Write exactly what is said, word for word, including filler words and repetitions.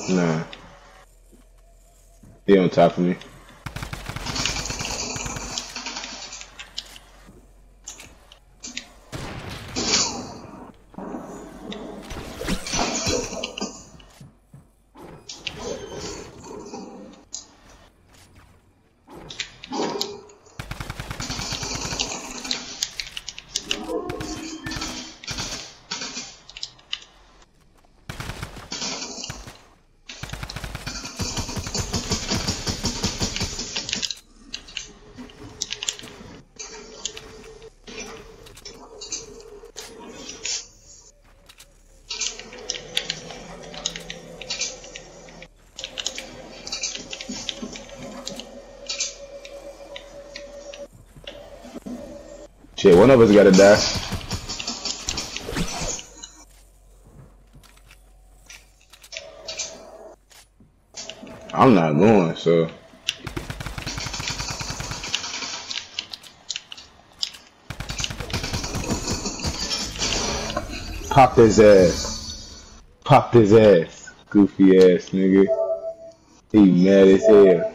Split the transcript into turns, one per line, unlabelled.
Nah. He on top of me. Shit, one of us gotta die. I'm not going, so. Pop his ass. Pop his ass. Goofy ass nigga. He mad as hell.